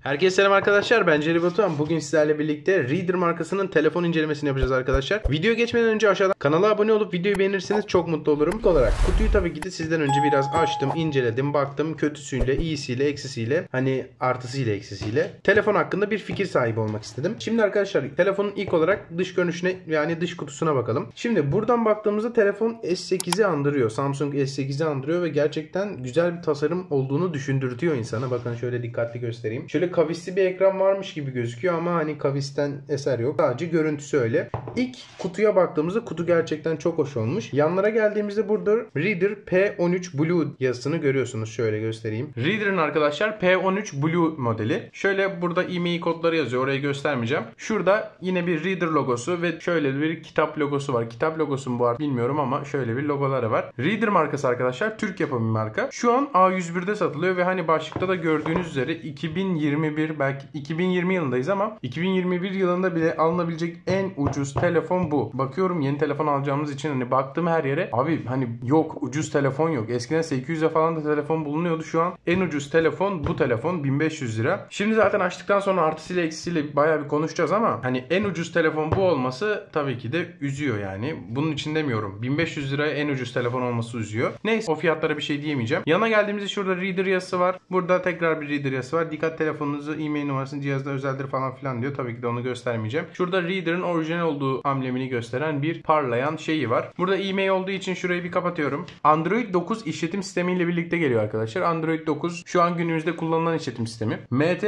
Herkese selam arkadaşlar, ben Ceri Batuhan. Bugün sizlerle birlikte Reader markasının telefon incelemesini yapacağız arkadaşlar. Video geçmeden önce aşağıdan kanala abone olup videoyu beğenirseniz çok mutlu olurum. İlk olarak kutuyu tabii ki de sizden önce biraz açtım, inceledim, baktım kötüsüyle, iyisiyle, eksisiyle, hani artısıyla, eksisiyle telefon hakkında bir fikir sahibi olmak istedim. Şimdi arkadaşlar telefonun ilk olarak dış görünüşüne, yani dış kutusuna bakalım. Şimdi buradan baktığımızda telefon S8'i andırıyor. Samsung S8'i andırıyor ve gerçekten güzel bir tasarım olduğunu düşündürtüyor insana. Bakın şöyle dikkatli göstereyim. Şöyle kavisli bir ekran varmış gibi gözüküyor ama hani kavisten eser yok. Sadece görüntüsü öyle. İlk kutuya baktığımızda kutu gerçekten çok hoş olmuş. Yanlara geldiğimizde burada Reader P13 Blue yazısını görüyorsunuz. Şöyle göstereyim. Reader'ın arkadaşlar P13 Blue modeli. Şöyle burada e-mail kodları yazıyor. Orayı göstermeyeceğim. Şurada yine bir Reader logosu ve şöyle bir kitap logosu var. Kitap logosu mu bu arada bilmiyorum ama şöyle bir logoları var. Reader markası arkadaşlar Türk yapımı bir marka. Şu an A101'de satılıyor ve hani başlıkta da gördüğünüz üzere 2021, belki 2020 yılındayız ama 2021 yılında bile alınabilecek en ucuz telefon bu. Bakıyorum yeni telefon alacağımız için hani baktım her yere. Abi hani yok, ucuz telefon yok. Eskiden 800'e falan da telefon bulunuyordu. Şu an en ucuz telefon bu telefon 1500 lira. Şimdi zaten açtıktan sonra artısıyla eksisiyle bayağı bir konuşacağız ama hani en ucuz telefon bu olması tabii ki de üzüyor yani. Bunun için demiyorum. 1500 liraya en ucuz telefon olması üzüyor. Neyse, o fiyatlara bir şey diyemeyeceğim. Yana geldiğimizde şurada Reader yazısı var. Burada tekrar bir Reader yazısı var. Dikkat, telefonunuzu, e-mail numarasını cihazda özeldir falan filan diyor. Tabii ki de onu göstermeyeceğim. Şurada Reader'ın orijinal olduğu amblemini gösteren bir parlayan şeyi var. Burada e-mail olduğu için şurayı bir kapatıyorum. Android 9 işletim sistemiyle birlikte geliyor arkadaşlar. Android 9 şu an günümüzde kullanılan işletim sistemi.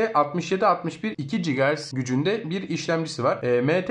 MT6761 2 GHz gücünde bir işlemcisi var.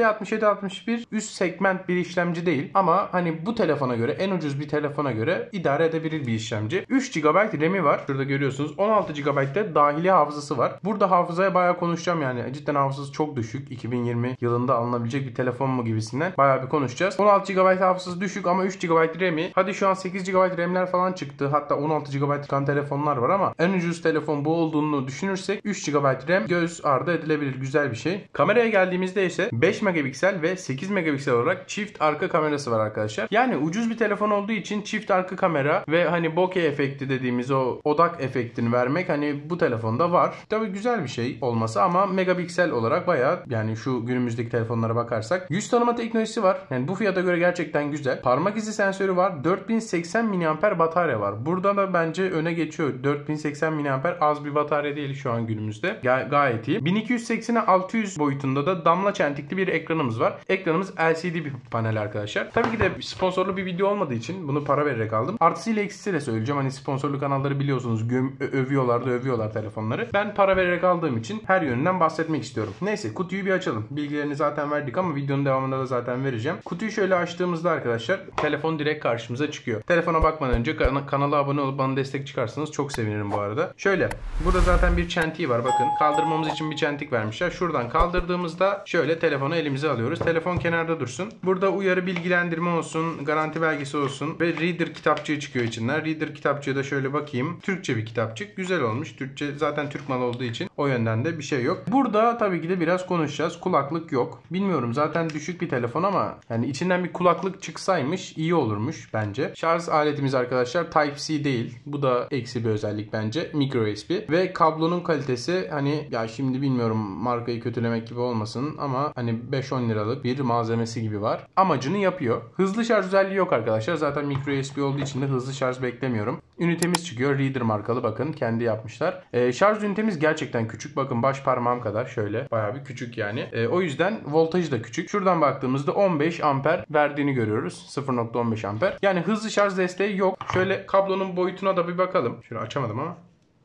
MT6761 üst segment bir işlemci değil ama hani bu telefona göre, en ucuz bir telefona göre idare edebilir bir işlemci. 3 GB RAM'i var. Şurada görüyorsunuz. 16 GB de dahili hafızası var. Burada hafızaya bayağı konuşacağım yani. Cidden hafızası çok düşük. 2020 yılında alınabilecek bir telefon mu gibisinden bayağı bir konuşacağız. 16 GB hafızası düşük ama 3 GB RAM'i. Hadi şu an 8 GB RAM'ler falan çıktı. Hatta 16 GB çıkan telefonlar var ama en ucuz telefon bu olduğunu düşünürsek 3 GB RAM göz ardı edilebilir, güzel bir şey. Kameraya geldiğimizde ise 5 megapiksel ve 8 megapiksel olarak çift arka kamerası var arkadaşlar. Yani ucuz bir telefon olduğu için çift arka kamera ve hani bokeh efekti dediğimiz o odak efektini vermek hani bu telefonda var. Tabii güzel bir şey olması ama megapiksel olarak bayağı, yani şu günümüzdeki telefonlara bakarsak yüz tanıma teknolojisi var. Yani bu fiyata göre gerçekten güzel. Parmak izi sensörü var. 4080 mAh batarya var. Burada da bence öne geçiyor. 4080 mAh az bir batarya değil şu an günümüzde. Gayet iyi. 1280'e 600 boyutunda da damla çentikli bir ekranımız var. Ekranımız LCD bir panel arkadaşlar. Tabii ki de sponsorlu bir video olmadığı için bunu para vererek aldım. Artısıyla eksisiyle söyleyeceğim. Hani sponsorlu kanalları biliyorsunuz, övüyorlar telefonları. Ben para vererek aldığım için her yönünden bahsetmek istiyorum. Neyse, kutuyu bir açalım. Bilgilerini zaten verdik ama videonun devamında da zaten vereceğim. Kutuyu şöyle açtığımızda arkadaşlar telefon direkt karşımıza çıkıyor. Telefona bakmadan önce kanala abone olup bana destek çıkarsanız çok sevinirim bu arada. Şöyle, burada zaten bir çentiği var. Bakın, kaldırmamız için bir çentik vermişler. Şuradan kaldırdığımızda şöyle telefonu elimize alıyoruz. Telefon kenarda dursun. Burada uyarı, bilgilendirme olsun, garanti belgesi olsun ve Reader kitapçığı çıkıyor içinden. Reader kitapçığı da şöyle bakayım. Türkçe bir kitapçık. Güzel olmuş. Türkçe, zaten Türk malı olduğu için o yönden de bir şey yok. Burada tabii ki de biraz konuşacağız. Kulaklık yok. Bilmiyorum, zaten düşük bir telefon ama yani içinden bir kulaklık çıksaymış iyi olurmuş bence. Şarj aletimiz arkadaşlar Type-C değil. Bu da eksi bir özellik bence. Micro USB ve kablonun kalitesi, hani ya şimdi bilmiyorum, markayı kötülemek gibi olmasın ama hani 5-10 liralık bir malzemesi gibi var. Amacını yapıyor. Hızlı şarj özelliği yok arkadaşlar. Zaten micro USB olduğu için de hızlı şarj beklemiyorum. Ünitemiz çıkıyor. Reader markalı, bakın kendi yapmışlar. Şarj ünitemiz gerçekten küçük. Bakın baş parmağım kadar, şöyle bayağı bir küçük yani. O yüzden voltajı da küçük. Şuradan baktığımızda 15 amper verdiğini görüyoruz. 0.15 amper. Yani hızlı şarj desteği yok. Şöyle kablonun boyutuna da bir bakalım. Şöyle açamadım ama.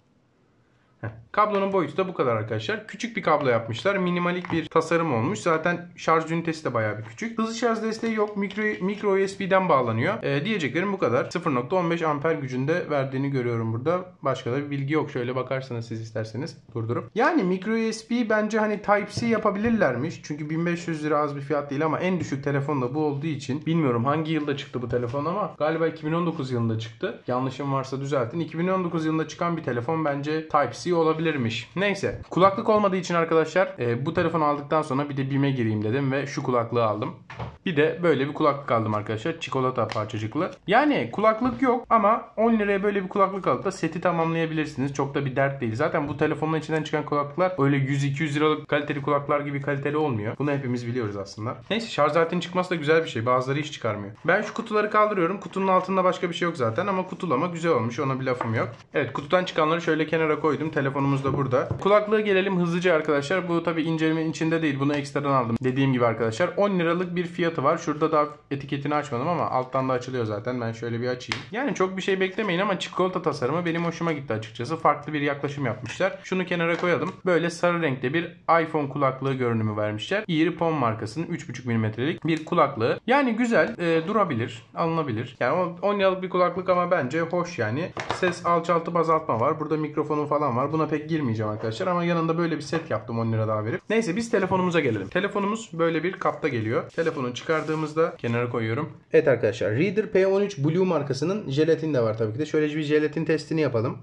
Kablonun boyutu da bu kadar arkadaşlar. Küçük bir kablo yapmışlar. Minimalik bir tasarım olmuş. Zaten şarj ünitesi de bayağı bir küçük. Hızlı şarj desteği yok. Micro USB'den bağlanıyor. Diyeceklerim bu kadar. 0.15 amper gücünde verdiğini görüyorum burada. Başka da bir bilgi yok. Şöyle bakarsanız siz isterseniz durdurup. Yani micro USB bence hani Type-C yapabilirlermiş. Çünkü 1500 lira az bir fiyat değil ama en düşük telefon da bu olduğu için bilmiyorum hangi yılda çıktı bu telefon ama galiba 2019 yılında çıktı. Yanlışım varsa düzeltin. 2019 yılında çıkan bir telefon bence Type-C iyi olabilirmiş. Neyse. Kulaklık olmadığı için arkadaşlar bu telefonu aldıktan sonra bir de BİM'e gireyim dedim ve şu kulaklığı aldım. Bir de böyle bir kulaklık aldım arkadaşlar. Çikolata parçacıklı. Yani kulaklık yok ama 10 liraya böyle bir kulaklık alıp da seti tamamlayabilirsiniz. Çok da bir dert değil. Zaten bu telefonun içinden çıkan kulaklıklar öyle 100-200 liralık kaliteli kulaklar gibi kaliteli olmuyor. Bunu hepimiz biliyoruz aslında. Neyse, şarj aletinin çıkması da güzel bir şey. Bazıları hiç çıkarmıyor. Ben şu kutuları kaldırıyorum. Kutunun altında başka bir şey yok zaten ama kutulama güzel olmuş. Ona bir lafım yok. Evet, kutudan çıkanları şöyle kenara koydum. Telefonumuz da burada. Kulaklığa gelelim hızlıca arkadaşlar. Bu tabi incelemenin içinde değil. Bunu ekstradan aldım. Dediğim gibi arkadaşlar 10 liralık bir fiyatı var. Şurada da etiketini açmadım ama alttan da açılıyor zaten. Ben şöyle bir açayım. Yani çok bir şey beklemeyin ama çikolata tasarımı benim hoşuma gitti açıkçası. Farklı bir yaklaşım yapmışlar. Şunu kenara koyalım. Böyle sarı renkte bir iPhone kulaklığı görünümü vermişler. Earphone markasının 3,5 mm'lik bir kulaklığı. Yani güzel, durabilir, alınabilir. Yani 10 liralık bir kulaklık ama bence hoş yani. Ses alçaltı azaltma var. Burada mikrofonu falan var. Buna pek girmeyeceğim arkadaşlar ama yanında böyle bir set yaptım 10 lira daha verip. Neyse, biz telefonumuza gelelim. Telefonumuz böyle bir kapta geliyor. Telefonu çıkardığımızda kenara koyuyorum. Evet arkadaşlar, Reader P13 Blue markasının jelatin de var tabii ki de. Şöyle bir jelatin testini yapalım.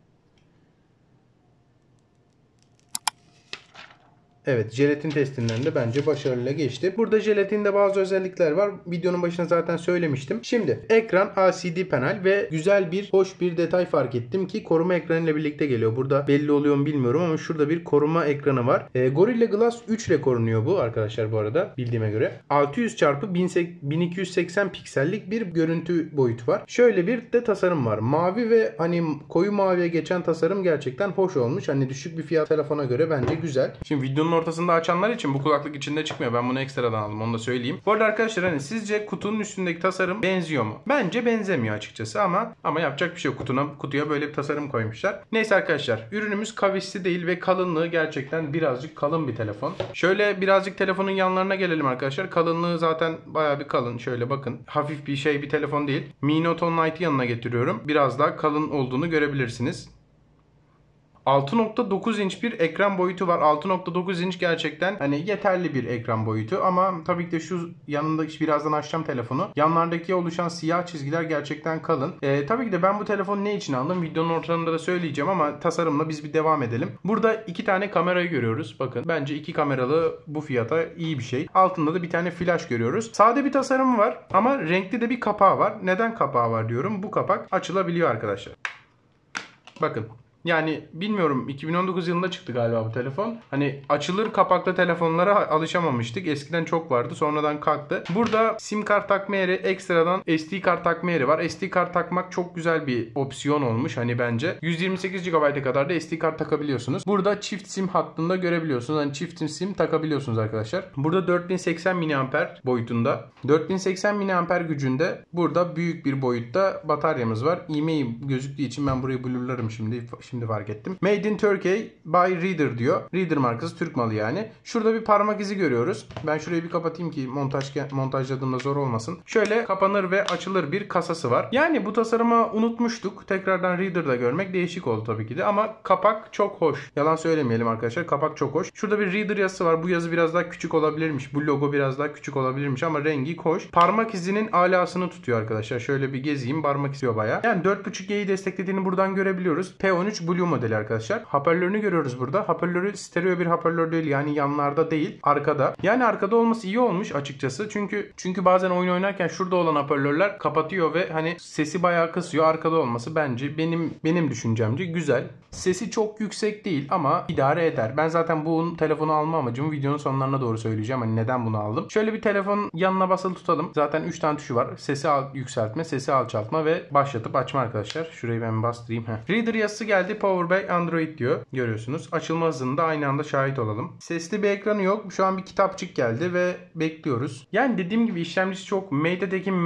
Evet, jelatin testinden de bence başarıyla geçti. Burada jelatinde bazı özellikler var. Videonun başında zaten söylemiştim. Şimdi ekran LCD panel ve güzel bir hoş bir detay fark ettim ki koruma ekranıyla birlikte geliyor. Burada belli oluyor mu bilmiyorum ama şurada bir koruma ekranı var. Gorilla Glass 3 ile korunuyor bu arkadaşlar bu arada bildiğime göre. 600 x 1280 piksellik bir görüntü boyutu var. Şöyle bir de tasarım var. Mavi ve hani koyu maviye geçen tasarım gerçekten hoş olmuş. Hani düşük bir fiyat telefona göre bence güzel. Şimdi videonun ortasında açanlar için bu kulaklık içinde çıkmıyor. Ben bunu ekstradan aldım. Onu da söyleyeyim. Bu arada arkadaşlar hani sizce kutunun üstündeki tasarım benziyor mu? Bence benzemiyor açıkçası ama yapacak bir şey yok. Kutuya böyle bir tasarım koymuşlar. Neyse arkadaşlar, ürünümüz kavisli değil ve kalınlığı gerçekten birazcık kalın bir telefon. Şöyle birazcık telefonun yanlarına gelelim arkadaşlar. Kalınlığı zaten bayağı bir kalın. Şöyle bakın. Hafif bir telefon değil. Mi Note 10 Lite'ı yanına getiriyorum. Biraz daha kalın olduğunu görebilirsiniz. 6.9 inç bir ekran boyutu var. 6.9 inç gerçekten hani yeterli bir ekran boyutu ama tabii ki de şu yanında birazdan açacağım telefonu. Yanlardaki oluşan siyah çizgiler gerçekten kalın. Tabii ki de ben bu telefonu ne için aldım? Videonun ortasında da söyleyeceğim ama tasarımla biz bir devam edelim. Burada iki tane kamerayı görüyoruz. Bakın, bence iki kameralı bu fiyata iyi bir şey. Altında da bir tane flash görüyoruz. Sade bir tasarımı var ama renkli de bir kapağı var. Neden kapağı var diyorum. Bu kapak açılabiliyor arkadaşlar. Bakın. Yani bilmiyorum, 2019 yılında çıktı galiba bu telefon. Hani açılır kapaklı telefonlara alışamamıştık. Eskiden çok vardı. Sonradan kalktı. Burada sim kart takma yeri, ekstradan SD kart takma yeri var. SD kart takmak çok güzel bir opsiyon olmuş hani bence. 128 GB'a kadar da SD kart takabiliyorsunuz. Burada çift sim hattında görebiliyorsunuz. Hani çift sim takabiliyorsunuz arkadaşlar. Burada 4080 mAh boyutunda. 4080 mAh gücünde burada büyük bir boyutta bataryamız var. E-mail gözüktüğü için ben burayı blurlarım şimdi fark ettim. Made in Turkey by Reader diyor. Reader markası, Türk malı yani. Şurada bir parmak izi görüyoruz. Ben şurayı bir kapatayım ki montajladığımda zor olmasın. Şöyle kapanır ve açılır bir kasası var. Yani bu tasarımı unutmuştuk. Tekrardan Reader'da görmek değişik oldu tabii ki de ama kapak çok hoş. Yalan söylemeyelim arkadaşlar. Kapak çok hoş. Şurada bir Reader yazısı var. Bu yazı biraz daha küçük olabilirmiş. Bu logo biraz daha küçük olabilirmiş ama rengi hoş. Parmak izinin alasını tutuyor arkadaşlar. Şöyle bir gezeyim. Parmak izi bayağı. Yani 4.5G'yi desteklediğini buradan görebiliyoruz. P13 Blue modeli arkadaşlar. Hoparlörünü görüyoruz burada. Hoparlörü stereo bir hoparlör değil. Yani yanlarda değil. Arkada. Yani arkada olması iyi olmuş açıkçası. Çünkü bazen oyun oynarken şurada olan hoparlörler kapatıyor ve hani sesi bayağı kısıyor. Arkada olması bence benim düşüncemce güzel. Sesi çok yüksek değil ama idare eder. Ben zaten bu telefonu alma amacımı videonun sonlarına doğru söyleyeceğim. Hani neden bunu aldım. Şöyle bir telefon yanına basılı tutalım. Zaten 3 tane tuşu var. Sesi yükseltme, sesi alçaltma ve başlatıp açma arkadaşlar. Şurayı ben bastırayım. Reader yazısı geldi. Power by Android diyor. Görüyorsunuz. Açılma hızında aynı anda şahit olalım. Sesli bir ekranı yok. Şu an bir kitapçık geldi ve bekliyoruz. Yani dediğim gibi işlemcisi çok. Mate'deki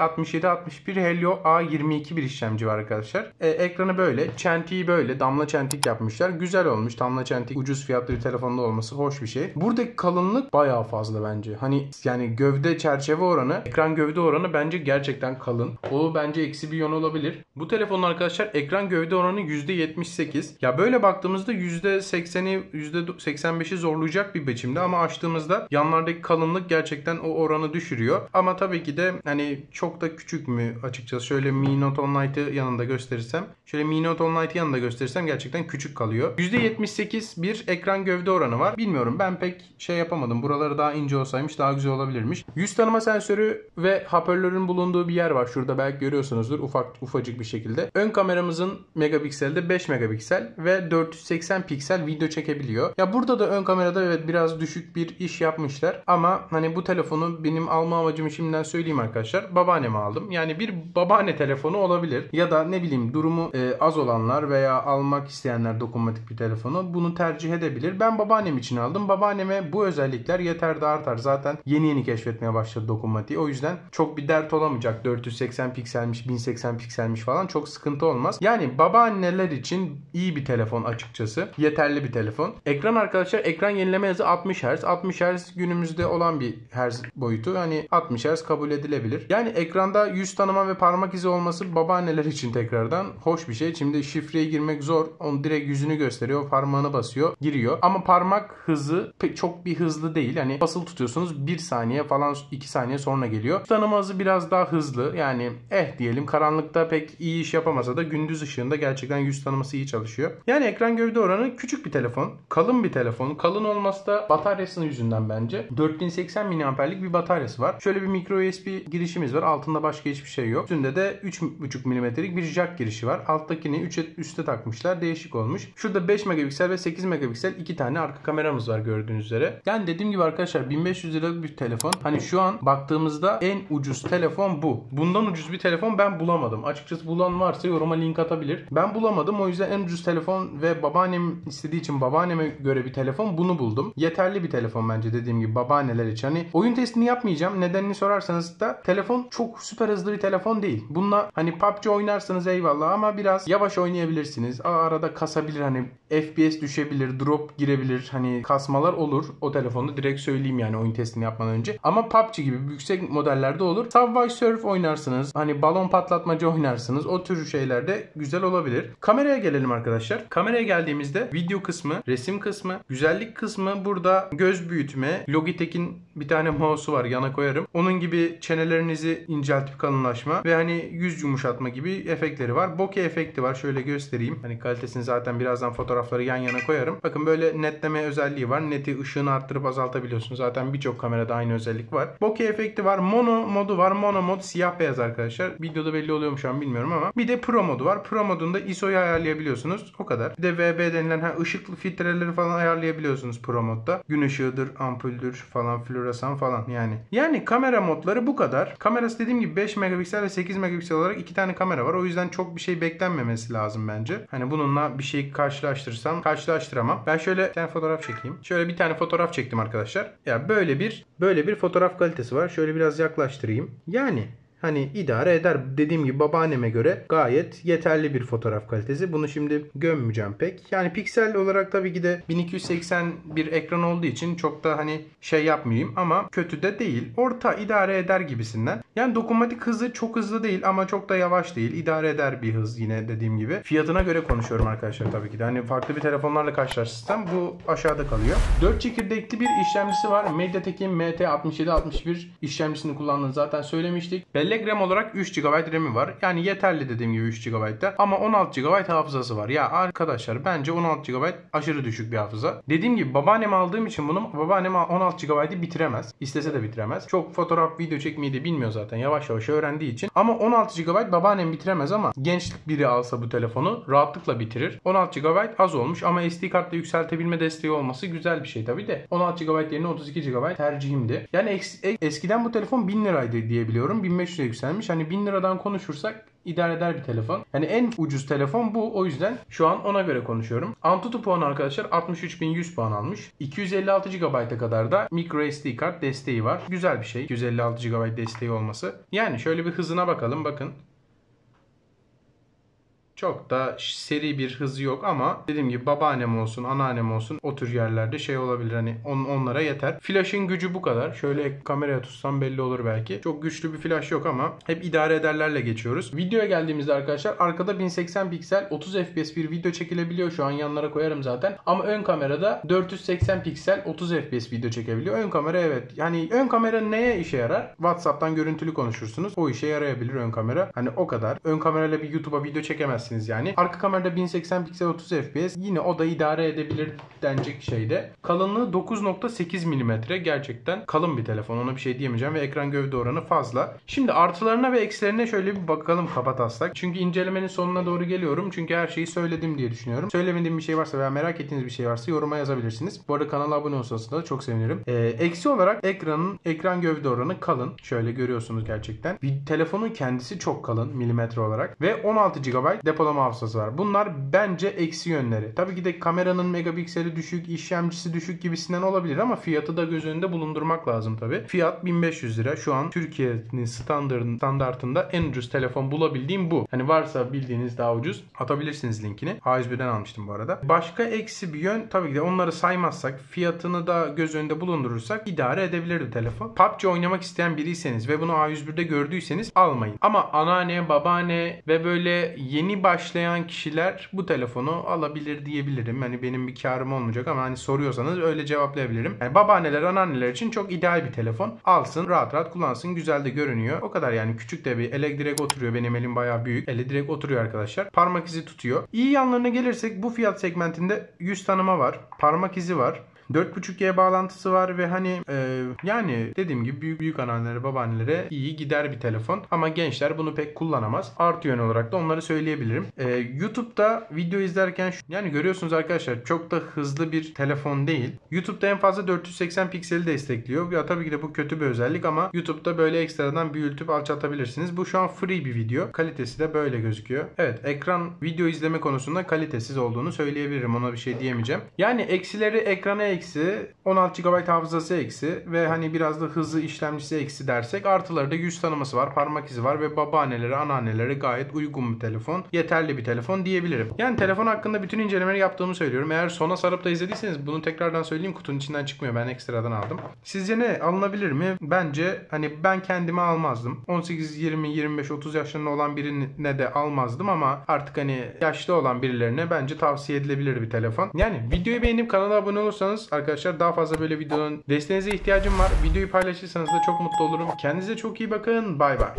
MT6761 Helio A22 bir işlemci var arkadaşlar. Ekranı böyle. Çentiği böyle. Damla çentik yapmışlar. Güzel olmuş. Damla çentik ucuz fiyatlı bir telefonda olması hoş bir şey. Buradaki kalınlık bayağı fazla bence. Hani yani gövde çerçeve oranı, ekran gövde oranı bence gerçekten kalın. O bence eksi bir yön olabilir. Bu telefonun arkadaşlar ekran gövde oranı %70 %78. Ya böyle baktığımızda %80'i %85'i zorlayacak bir biçimde ama açtığımızda yanlardaki kalınlık gerçekten o oranı düşürüyor. Ama tabii ki de hani çok da küçük mü açıkçası. Şöyle Mi Note 10 Lite'ı yanında gösterirsem. Şöyle Mi Note 10 Lite'ı yanında gösterirsem gerçekten küçük kalıyor. %78 bir ekran gövde oranı var. Bilmiyorum, ben pek şey yapamadım. Buraları daha ince olsaymış daha güzel olabilirmiş. Yüz tanıma sensörü ve hoparlörün bulunduğu bir yer var. Şurada belki görüyorsunuzdur, ufacık bir şekilde. Ön kameramızın megapikselde 5 megapiksel ve 480 piksel video çekebiliyor. Ya burada da ön kamerada evet biraz düşük bir iş yapmışlar. Ama hani bu telefonu benim alma amacımı şimdiden söyleyeyim arkadaşlar. Babaanneme aldım. Yani bir babaanne telefonu olabilir. Ya da ne bileyim durumu az olanlar veya almak isteyenler dokunmatik bir telefonu bunu tercih edebilir. Ben babaannem için aldım. Babaanneme bu özellikler yeter de artar. Zaten yeni keşfetmeye başladı dokunmatiği. O yüzden çok bir dert olamayacak. 480 pikselmiş, 1080 pikselmiş falan çok sıkıntı olmaz. Yani babaanneler için iyi bir telefon açıkçası. Yeterli bir telefon. Ekran arkadaşlar, ekran yenileme hızı 60 Hz. 60 Hz günümüzde olan bir Hz boyutu. Hani 60 Hz kabul edilebilir. Yani ekranda yüz tanıma ve parmak izi olması babaanneler için tekrardan hoş bir şey. Şimdi şifreye girmek zor. Onu direkt yüzünü gösteriyor. Parmağını basıyor. Giriyor. Ama parmak hızı çok bir hızlı değil. Hani basılı tutuyorsunuz 1 saniye falan 2 saniye sonra geliyor. Yüz tanıma hızı biraz daha hızlı. Yani diyelim karanlıkta pek iyi iş yapamasa da gündüz ışığında gerçekten yüz tanıması iyi çalışıyor. Yani ekran gövde oranı küçük bir telefon. Kalın bir telefon. Kalın olması da bataryasının yüzünden bence. 4080 mAh'lik bir bataryası var. Şöyle bir micro USB girişimiz var. Altında başka hiçbir şey yok. Üstünde de 3,5 mm'lik bir jack girişi var. Alttakini 3'e üste takmışlar. Değişik olmuş. Şurada 5 megapiksel ve 8 megapiksel 2 tane arka kameramız var gördüğünüz üzere. Yani dediğim gibi arkadaşlar 1500 liralık bir telefon. Hani şu an baktığımızda en ucuz telefon bu. Bundan ucuz bir telefon ben bulamadım. Açıkçası bulan varsa yoruma link atabilir. Ben bulamadım. O yüzden en ucuz telefon ve babaannem istediği için babaanneme göre bir telefon bunu buldum. Yeterli bir telefon bence dediğim gibi babaanneler için. Hani oyun testini yapmayacağım. Nedenini sorarsanız da telefon çok süper hızlı bir telefon değil. Bununla hani PUBG oynarsanız eyvallah ama biraz yavaş oynayabilirsiniz. Arada kasabilir, hani FPS düşebilir, drop girebilir. Hani kasmalar olur o telefonda, direkt söyleyeyim yani oyun testini yapmadan önce. Ama PUBG gibi yüksek modellerde olur. Subway Surf oynarsınız. Hani balon patlatmaca oynarsınız. O tür şeylerde güzel olabilir. Kameraya gelelim arkadaşlar. Kameraya geldiğimizde video kısmı, resim kısmı, güzellik kısmı, burada göz büyütme, Logitech'in bir tane mouse'u var, yana koyarım. Onun gibi çenelerinizi inceltip kalınlaşma ve hani yüz yumuşatma gibi efektleri var. Bokeh efekti var. Şöyle göstereyim. Hani kalitesini zaten birazdan fotoğrafları yan yana koyarım. Bakın böyle netleme özelliği var. Neti, ışığını arttırıp azaltabiliyorsunuz. Zaten birçok kamerada aynı özellik var. Bokeh efekti var. Mono modu var. Mono mod siyah beyaz arkadaşlar. Videoda belli oluyor mu şu an bilmiyorum ama. Bir de Pro modu var. Pro modunda ISO'yu ayarlayabiliyorsunuz. O kadar. Bir de VB denilen ışıklı filtreleri falan ayarlayabiliyorsunuz Pro modda. Gün ışığıdır, ampuldür falan, floresan falan yani. Yani kamera modları bu kadar. Kamerası dediğim gibi 5 megapiksel ve 8 megapiksel olarak 2 tane kamera var. O yüzden çok bir şey beklenmemesi lazım bence. Hani bununla bir şey karşılaştıramam. Ben şöyle bir tane fotoğraf çekeyim. Şöyle bir tane fotoğraf çektim arkadaşlar. Ya böyle bir fotoğraf kalitesi var. Şöyle biraz yaklaştırayım. Yani hani idare eder. Dediğim gibi babaanneme göre gayet yeterli bir fotoğraf kalitesi. Bunu şimdi gömmeyeceğim pek. Yani piksel olarak tabii ki de 1280 bir ekran olduğu için çok da hani şey yapmayayım ama kötü de değil. Orta idare eder gibisinden. Yani dokunmatik hızı çok hızlı değil ama çok da yavaş değil. İdare eder bir hız yine dediğim gibi. Fiyatına göre konuşuyorum arkadaşlar tabii ki de. Hani farklı bir telefonlarla karşılaştırsam bu aşağıda kalıyor. 4 çekirdekli bir işlemcisi var. MediaTek'in MT6761 işlemcisini kullandığını zaten söylemiştik. Bellek RAM olarak 3 GB RAM'i var. Yani yeterli dediğim gibi 3 GB'da. Ama 16 GB hafızası var. Ya arkadaşlar bence 16 GB aşırı düşük bir hafıza. Dediğim gibi babaanneme aldığım için bunu babaannem 16 GB'ı bitiremez. İstese de bitiremez. Çok fotoğraf, video çekmeyi de bilmiyor zaten. Yavaş yavaş öğrendiği için. Ama 16 GB babaannem bitiremez ama genç biri alsa bu telefonu rahatlıkla bitirir. 16 GB az olmuş ama SD kartla yükseltebilme desteği olması güzel bir şey tabii de. 16 GB yerine 32 GB tercihimdi. Yani eskiden bu telefon 1000 liraydı diye biliyorum. 1500'e yükselmiş. Hani 1000 liradan konuşursak idare eder bir telefon. Yani en ucuz telefon bu. O yüzden şu an ona göre konuşuyorum. Antutu puanı arkadaşlar 63.100 puan almış. 256 GB'a kadar da micro SD kart desteği var. Güzel bir şey. 256 GB desteği olması. Yani şöyle bir hızına bakalım. Bakın. Çok da seri bir hızı yok ama dediğim gibi babaannem olsun, anneannem olsun o tür yerlerde şey olabilir, hani onlara yeter. Flash'ın gücü bu kadar. Şöyle kameraya tutsam belli olur belki. Çok güçlü bir flash yok ama hep idare ederlerle geçiyoruz. Videoya geldiğimizde arkadaşlar arkada 1080 piksel 30 FPS bir video çekilebiliyor. Şu an yanlara koyarım zaten. Ama ön kamerada 480 piksel 30 FPS video çekebiliyor. Ön kamera evet. Yani ön kamera neye işe yarar? WhatsApp'tan görüntülü konuşursunuz. O işe yarayabilir ön kamera. Hani o kadar. Ön kamerayla bir YouTube'a video çekemezsiniz yani. Arka kamerada 1080 piksel 30 FPS. Yine o da idare edebilir denecek şeyde. Kalınlığı 9.8 mm. Gerçekten kalın bir telefon. Ona bir şey diyemeyeceğim ve ekran gövde oranı fazla. Şimdi artılarına ve eksilerine şöyle bir bakalım kabataslak. Çünkü incelemenin sonuna doğru geliyorum. Çünkü her şeyi söyledim diye düşünüyorum. Söylemediğim bir şey varsa veya merak ettiğiniz bir şey varsa yoruma yazabilirsiniz. Bu arada kanala abone olsanız da çok sevinirim. Eksi olarak ekran gövde oranı kalın. Şöyle görüyorsunuz gerçekten. Telefonun kendisi çok kalın milimetre olarak. Ve 16 GB depolama hafızası var. Bunlar bence eksi yönleri. Tabii ki de kameranın megapikseli düşük, işlemcisi düşük gibisinden olabilir ama fiyatı da göz önünde bulundurmak lazım tabii. Fiyat 1500 lira. Şu an Türkiye'nin standartında en ucuz telefon bulabildiğim bu. Hani varsa bildiğiniz daha ucuz atabilirsiniz linkini. A101'den almıştım bu arada. Başka eksi bir yön tabii ki de onları saymazsak, fiyatını da göz önünde bulundurursak idare edebilirdi telefon. PUBG oynamak isteyen biriyseniz ve bunu A101'de gördüyseniz almayın. Ama anneanne, babaanne ve böyle yeni başlayan kişiler bu telefonu alabilir diyebilirim. Hani benim bir karım olmayacak ama hani soruyorsanız öyle cevaplayabilirim. Yani babaanneler, anneanneler için çok ideal bir telefon. Alsın, rahat rahat kullansın. Güzel de görünüyor. O kadar yani, küçük de bir ele direkt oturuyor. Benim elim bayağı büyük. Ele direkt oturuyor arkadaşlar. Parmak izi tutuyor. İyi yanlarına gelirsek bu fiyat segmentinde yüz tanıma var. Parmak izi var. 4.5G bağlantısı var ve hani yani dediğim gibi büyük anneannelere, babaannelere iyi gider bir telefon. Ama gençler bunu pek kullanamaz. Artı yön olarak da onları söyleyebilirim. YouTube'da video izlerken yani görüyorsunuz arkadaşlar, çok da hızlı bir telefon değil. YouTube'da en fazla 480 pikseli destekliyor. Ya tabii ki de bu kötü bir özellik ama YouTube'da böyle ekstradan büyütüp alçaltabilirsiniz. Bu şu an free bir video. Kalitesi de böyle gözüküyor. Evet, ekran video izleme konusunda kalitesiz olduğunu söyleyebilirim. Ona bir şey diyemeyeceğim. Yani eksileri ekrana eksi, 16 GB hafızası eksi ve hani biraz da hızlı işlemcisi eksi dersek, artıları da yüz tanıması var, parmak izi var ve babaannelere, anneannelere gayet uygun bir telefon. Yeterli bir telefon diyebilirim. Yani telefon hakkında bütün incelemeleri yaptığımı söylüyorum. Eğer sona sarıp da izlediyseniz bunu tekrardan söyleyeyim, kutunun içinden çıkmıyor. Ben ekstradan aldım. Sizce ne? Alınabilir mi? Bence hani ben kendime almazdım. 18, 20, 25, 30 yaşlarında olan birine de almazdım ama artık hani yaşlı olan birilerine bence tavsiye edilebilir bir telefon. Yani videoyu beğenip kanala abone olursanız arkadaşlar daha fazla böyle videonun desteğinize ihtiyacım var. Videoyu paylaşırsanız da çok mutlu olurum. Kendinize çok iyi bakın. Bay bay.